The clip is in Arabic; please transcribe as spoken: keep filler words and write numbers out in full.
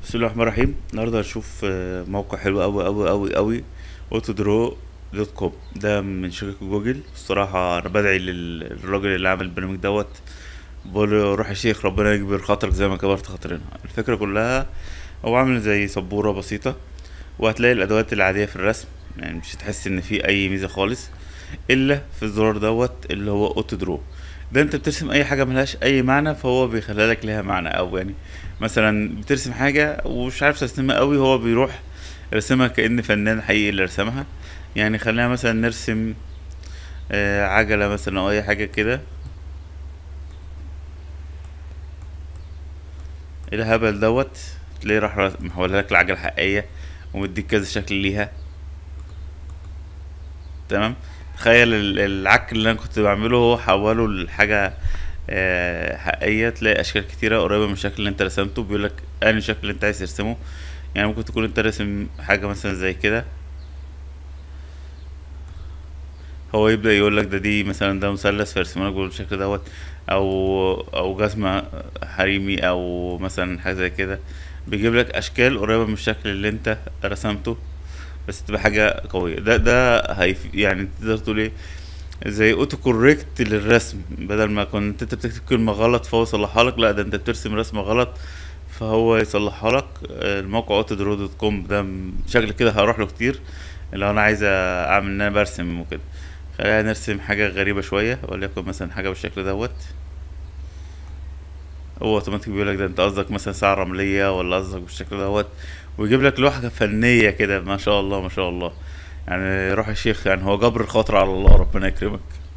بسم الله الرحمن الرحيم. النهارده هنشوف آه، موقع حلو أوي أوي أوي أوي. اوتو درو دوت كوم ده من شركة جوجل. الصراحة أنا بدعي لل- للراجل اللي عامل البرنامج دوت، بقول له روح يا شيخ ربنا يكبر خاطرك زي ما كبرت خاطرنا. الفكرة كلها هو عامل زي سبورة بسيطة، وهتلاقي الأدوات العادية في الرسم، يعني مش هتحس إن في أي ميزة خالص إلا في الزرار دوت اللي هو اوتو درو. ده انت بترسم اي حاجه ملهاش اي معنى فهو بيخليها لك ليها معنى، او يعني مثلا بترسم حاجه ومش عارف ترسمها قوي، هو بيروح رسمها كأن فنان حقيقي اللي رسمها. يعني خلينا مثلا نرسم آه، عجله مثلا او اي حاجه كده. إيه الهبل دوت؟ تلاقيه راح رس- محولها لك لعجله حقيقيه ومديك كذا شكل ليها. تمام. تخيل ال- العك اللي انا كنت بعمله هو حوله لحاجه آه، حقيقية. تلاقي أشكال كتيرة قريبة من الشكل اللي أنت رسمته، بيقولك أنهي شكل اللي أنت عايز ترسمه. يعني ممكن تكون أنت راسم حاجة مثلا زي كده، هو يبدأ يقولك ده دي مثلا ده مثلث فيرسمهولك بالشكل دوت، أو أو جزمة حريمي، أو مثلا حاجة زي كده. بيجيب لك أشكال قريبة من الشكل اللي أنت رسمته، بس تبقى حاجة قوية. ده ده هيف يعني تقدر تقول ايه، زي اوتو كوريكت للرسم. بدل ما كنت انت بتكتب كلمة غلط فهو يصلحها لك، لا ده انت بترسم رسمة غلط فهو يصلحها لك. آه، الموقع اوتو درو دوت كوم ده م- شكل كده هروح له كتير لو انا عايز اعمل ان انا برسم وكده. خلينا نرسم حاجة غريبة شوية، وليكن مثلا حاجة بالشكل دوت. هو اوتوماتيك بيقول لك ده انت قصدك مثلا ساعة رملية ولا قصدك بالشكل دوت، ويجيب لك لوحة فنية كده. ما شاء الله ما شاء الله. يعني روح يا شيخ، يعني هو جبر الخاطر على الله، ربنا يكرمك.